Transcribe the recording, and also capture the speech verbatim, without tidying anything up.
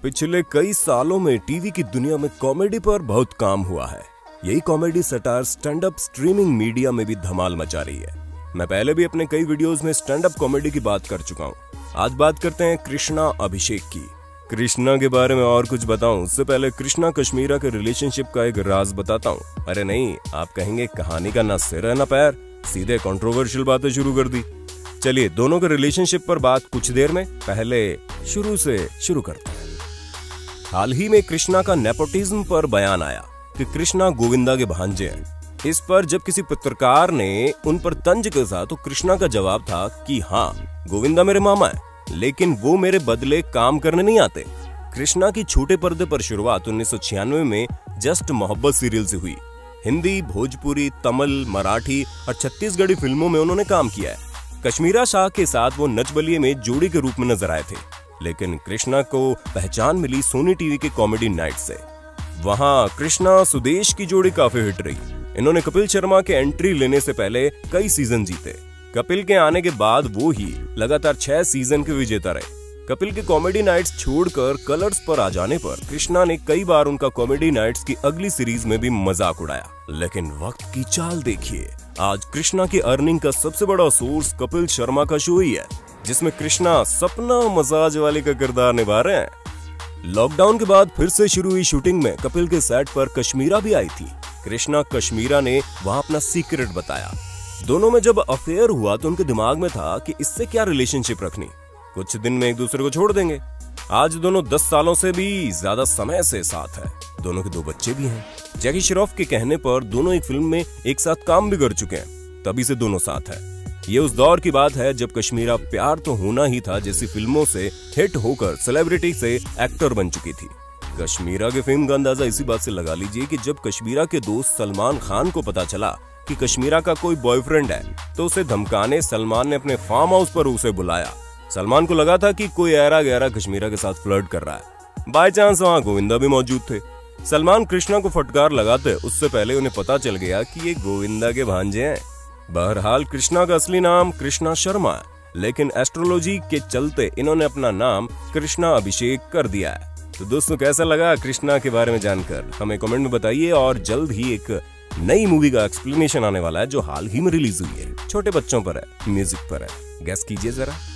पिछले कई सालों में टीवी की दुनिया में कॉमेडी पर बहुत काम हुआ है। यही comedy star stand up streaming media में भी धमाल मचा रही है। मैं पहले भी अपने कई वीडियोस में स्टैंड अप कॉमेडी की बात कर चुका हूँ। आज बात करते हैं कृष्णा अभिषेक की। कृष्णा के बारे में और कुछ बताऊं उससे पहले कृष्णा कश्मीरा के रिलेशनशिप का एक राज बताता हूँ। अरे नहीं, आप कहेंगे कहानी का ना सिर है ना पैर, सीधे कंट्रोवर्शियल बातें शुरू कर दी। चलिए दोनों के रिलेशनशिप पर बात कुछ देर में, पहले शुरू से शुरू करते हैं। हाल ही में कृष्णा का नेपोटिज्म पर बयान आया कि कृष्णा गोविंदा के भांजे हैं। इस पर जब किसी पत्रकार ने उन पर तंज कसा तो कृष्णा का जवाब था कि हाँ, गोविंदा मेरे मामा है, लेकिन वो मेरे बदले काम करने नहीं आते। कृष्णा की छोटे पर्दे पर शुरुआत उन्नीस सौ छियानवे में जस्ट मोहब्बत सीरियल से हुई। हिंदी, भोजपुरी, तमिल, मराठी और छत्तीसगढ़ी फिल्मों में उन्होंने काम किया है। कश्मीरा शाह के साथ वो नच बलिए में जोड़ी के रूप में नजर आए थे, लेकिन कृष्णा को पहचान मिली सोनी टीवी के कॉमेडी नाइट से। वहां कृष्णा सुदेश की जोड़ी काफी हिट रही। इन्होंने कपिल शर्मा के एंट्री लेने से पहले कई सीजन जीते। कपिल के आने के बाद वो ही लगातार छह सीजन के विजेता रहे। कपिल के कॉमेडी नाइट्स छोड़कर कलर्स पर आ जाने पर कृष्णा ने कई बार उनका कॉमेडी नाइट्स की अगली सीरीज में भी मजाक उड़ाया। लेकिन वक्त की चाल देखिए, आज कृष्णा की अर्निंग का सबसे बड़ा सोर्स कपिल शर्मा का शो ही है, जिसमें कृष्णा सपना मसाज वाले का किरदार निभा रहे हैं। लॉकडाउन के बाद फिर से शुरू हुई शूटिंग में कपिल के सेट पर कश्मीरा भी आई थी। कृष्णा कश्मीरा ने वहां अपना सीक्रेट बताया। दोनों में जब अफेयर हुआ तो उनके दिमाग में था कि इससे क्या रिलेशनशिप रखनी, कुछ दिन में एक दूसरे को छोड़ देंगे। आज दोनों दस सालों से भी ज्यादा समय से साथ है। दोनों के दो बच्चे भी हैं। जैकी श्रॉफ के कहने पर दोनों एक फिल्म में एक साथ काम भी कर चुके हैं, तभी से दोनों साथ है। ये उस दौर की बात है जब कश्मीरा प्यार तो होना ही था जैसी फिल्मों से हिट होकर सेलिब्रिटी से एक्टर बन चुकी थी। कश्मीरा के फेम का अंदाजा इसी बात से लगा लीजिए कि जब कश्मीरा के दोस्त सलमान खान को पता चला कि कश्मीरा का कोई बॉयफ्रेंड है तो उसे धमकाने सलमान ने अपने फार्म हाउस पर उसे बुलाया। सलमान को लगा था कि कोई ऐरा गहरा कश्मीरा के साथ फ्लर्ट कर रहा है। बाय चांस वहाँ गोविंदा भी मौजूद थे। सलमान कृष्णा को फटकार लगाते उससे पहले उन्हें पता चल गया कि ये गोविंदा के भांजे हैं। बहरहाल कृष्णा का असली नाम कृष्णा शर्मा है, लेकिन एस्ट्रोलॉजी के चलते इन्होंने अपना नाम कृष्णा अभिषेक कर दिया है। तो दोस्तों, कैसा लगा कृष्णा के बारे में जानकर हमें कमेंट में बताइए। और जल्द ही एक नई मूवी का एक्सप्लेनेशन आने वाला है जो हाल ही में रिलीज हुई है। छोटे बच्चों पर है, म्यूजिक पर है, गेस कीजिए जरा।